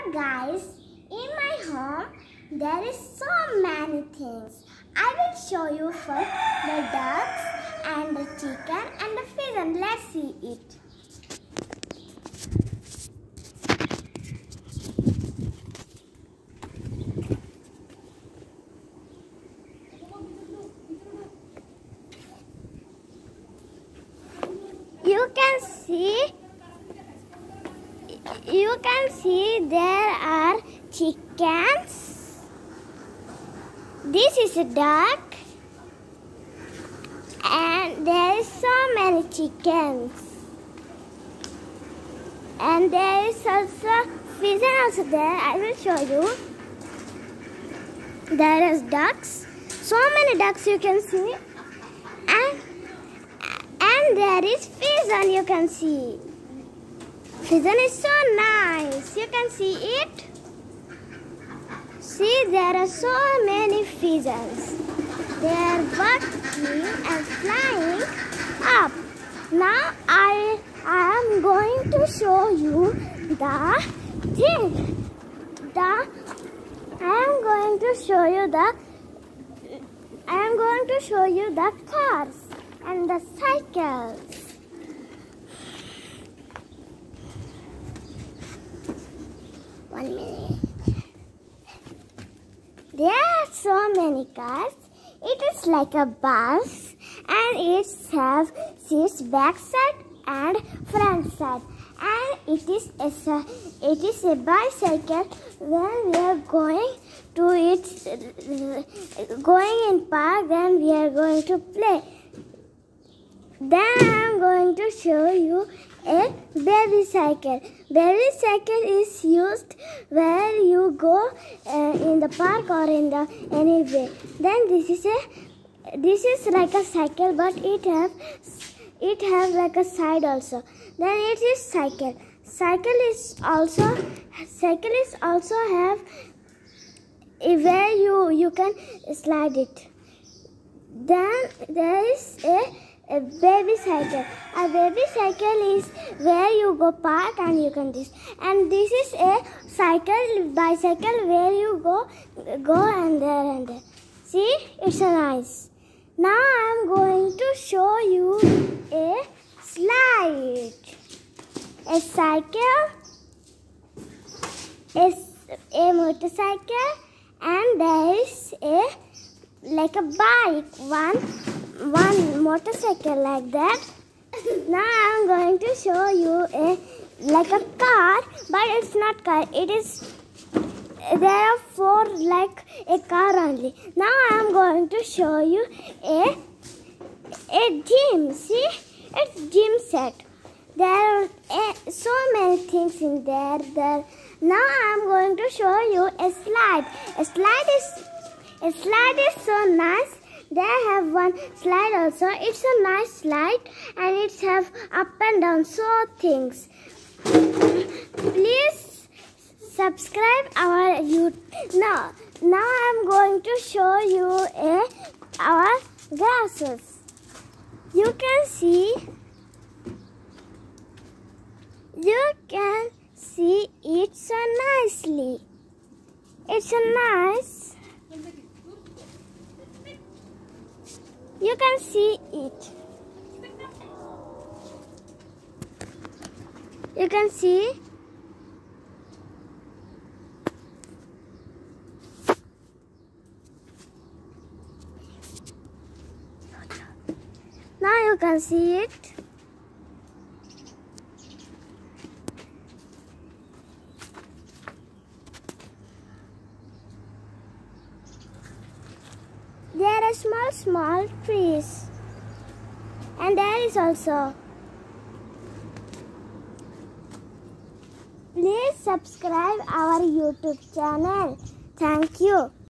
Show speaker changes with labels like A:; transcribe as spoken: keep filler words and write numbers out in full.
A: Hello guys, in my home there is so many things. I will show you first the ducks and the chicken and the fish, and let's see it. You can see You can see there are chickens. This is a duck, and there is so many chickens. And there is also fish also there. I will show you. There is ducks. So many ducks you can see, and and there is fish, and you can see. Pigeon is so nice. You can see it. See, there are so many pigeons. They are walking and flying up. Now I, I am going to show you the thing. The I am going to show you the I am going to show you the cars and the cycles. One minute. There are so many cars. It is like a bus, and it has seats back side and front side. And it is a it is a bicycle. When we are going to it, going in park, then we are going to play. Then I am going to show you a baby cycle. Baby cycle is used where you go uh, in the park or in the anywhere. Then this is a this is like a cycle, but it have it have like a side also. Then it is cycle. Cycle is also cycle is also have a where you you can slide it. Then there is a A baby cycle. A baby cycle is where you go park and you can this. And this is a cycle, bicycle where you go, go and there and there. See, it's a nice. Now I am going to show you a slide. A cycle is a motorcycle, and there is a like a bike. One. one motorcycle like that. Now I am going to show you a like a car, but it's not car. It is there are four like a car only. Now I am going to show you a a gym. See, it's gym set. There are a, so many things in there. There. Now I am going to show you a slide. A slide is a slide is so nice. They have one slide also. It's a nice slide, and it's have up and down so things. Please subscribe our YouTube. Now, now I'm going to show you a our grasses. You can see. You can see it so nicely. It's a nice. You can see it. You can see. Now you can see it. There are small, small trees, and there is also. Please subscribe our YouTube channel. Thank you.